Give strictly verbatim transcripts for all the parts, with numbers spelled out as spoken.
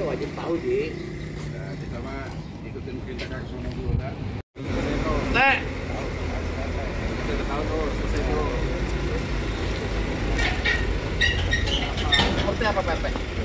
Iya wajib tahu Ji. Nah, kita mah ikutin perintah Kang Sono dulu kan. Nek. Kita tahu tuh, selesai tuh. Seperti apa P P?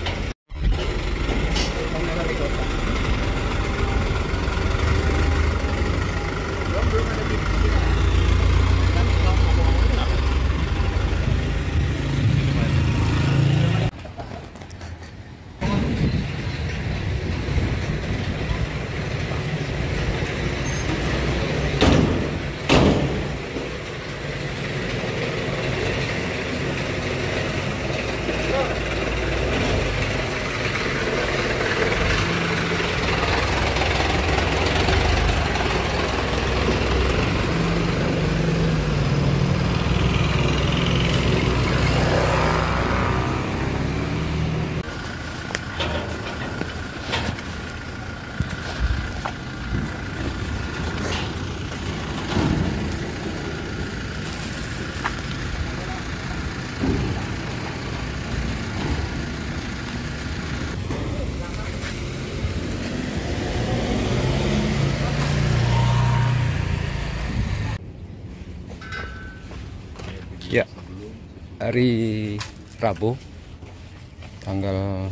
Ya, hari Rabu tanggal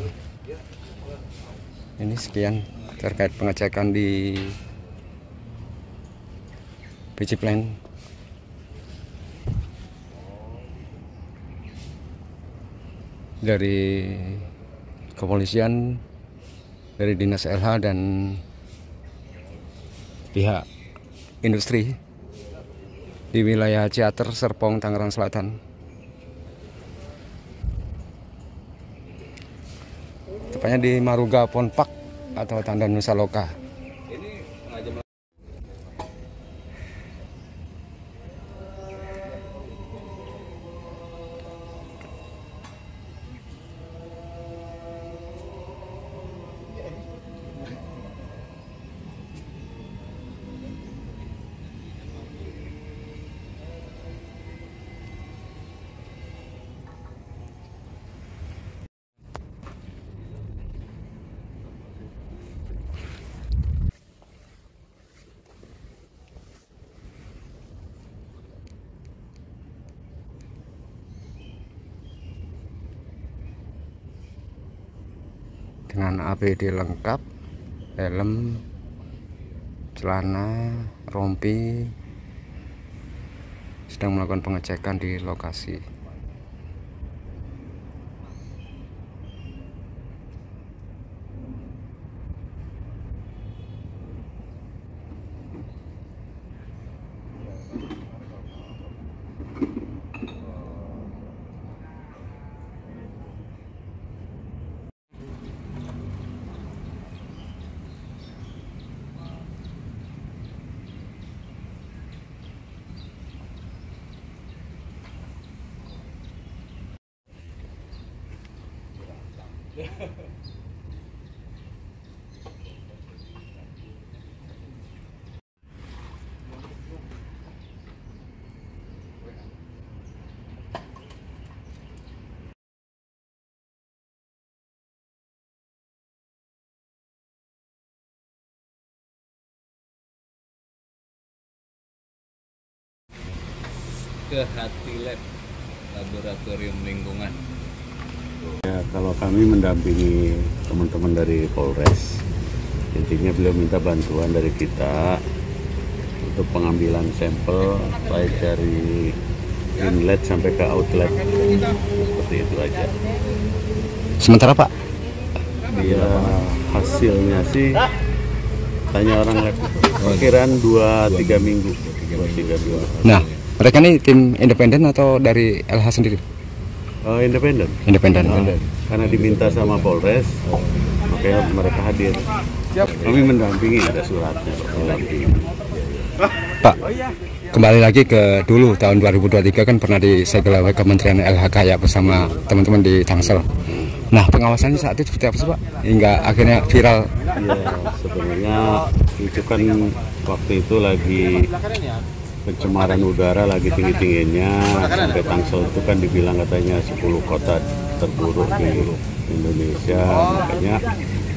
ini sekian terkait pengecekan di Biji Plan. Dari kepolisian, dari dinas L H dan pihak industri di wilayah Ciater, Serpong, Tangerang Selatan. Tepatnya di Maruga Ponpak atau Tandan Nusa Loka. Dengan A P D lengkap, helm, celana, rompi, sedang melakukan pengecekan di lokasi. Ke Hati Lab, Laboratorium Lingkungan. Ya, kalau kami mendampingi teman-teman dari Polres, intinya beliau minta bantuan dari kita untuk pengambilan sampel baik dari inlet sampai ke outlet, seperti itu aja. Sementara Pak, Ya, hasilnya sih tanya orang lab, perkiraan dua tiga minggu, dua tiga minggu. nah mereka ini tim independen atau dari L H sendiri? Oh, independen. Independen. Independen. Karena diminta sama Polres, makanya mereka hadir. Kami mendampingi, ada suratnya mendampingi. Pak, kembali lagi ke dulu tahun dua ribu dua puluh tiga kan pernah disegel oleh Kementerian L H K ya bersama teman-teman di Tangsel. Nah, pengawasannya saat itu seperti apa sih Pak? Hingga akhirnya viral. Iya, sebenarnya itu kan waktu itu lagi pencemaran udara lagi tinggi-tingginya, sampai Tangsel itu kan dibilang katanya sepuluh kota terburuk di Indonesia, makanya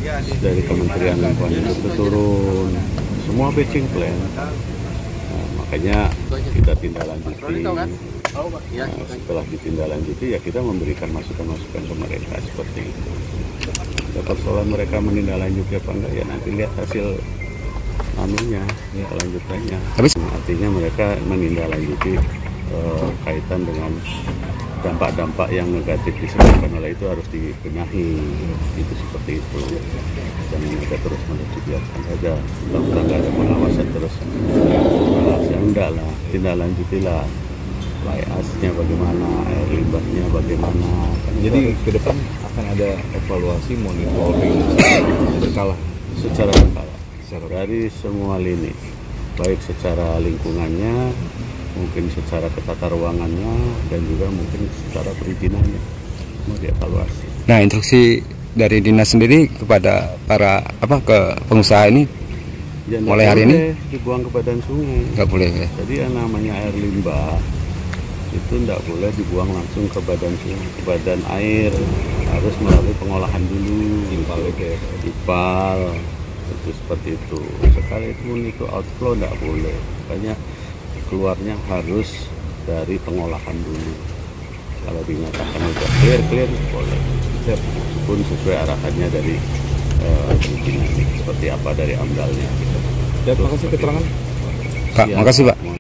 dari Kementerian Lingkungan Hidup itu turun semua batching plan. Nah, makanya kita tindaklanjuti. Nah, setelah ditindaklanjuti ya kita memberikan masukan-masukan ke mereka seperti itu. Ya, persoalan mereka menindaklanjuti apa enggak ya nanti lihat hasil anunya ya kelanjutannya. Tapi artinya mereka menindaklanjuti eh, kaitan dengan dampak-dampak yang negatif disebabkan oleh itu harus dibenahi, itu seperti itu. Dan mereka terus menerus dibiarkan saja, mudah-mudahan nggak ada pengawasan terus. Nah, ya enggak lah, tindaklanjutilah. Layasnya bagaimana, air limbahnya bagaimana. Jadi ke depan akan ada evaluasi monitoring berkala secara berkala dari semua lini, baik secara lingkungannya, mungkin secara ketata ruangannya, dan juga mungkin secara perizinannya mau dievaluasi. nah, instruksi dari dinas sendiri kepada para apa ke pengusaha ini Ya, mulai hari ini dibuang ke badan sungai. nggak boleh ya. Jadi yang namanya air limbah itu tidak boleh dibuang langsung ke badan sungai, ke badan air, harus melalui pengolahan dulu, ipal, ipal, itu seperti itu. Sekalipun itu outflow tidak boleh, makanya keluarnya harus dari pengolahan dulu. Kalau dinyatakan sudah clear clear boleh, pun sesuai arahannya dari uh, seperti apa dari amdalnya. Terima kasih keterangan. Pak, makasih Pak.